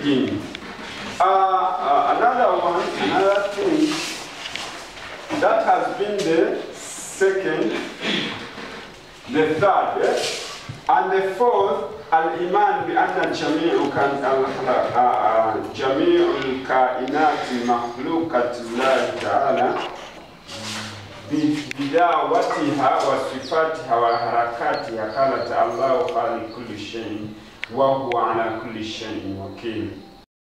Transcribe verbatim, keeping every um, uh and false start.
beginning. Uh, uh, another one, another thing that has been the second, the third, eh? And the fourth, al-iman bi anna jami'u kan jami'ul kainati makhluqati Allah ta'ala bidawatiha wa sifatiha wa harakatiha qala ta'ala khaliqu kulli shay'in wa huwa ala kulli shay'in wakil.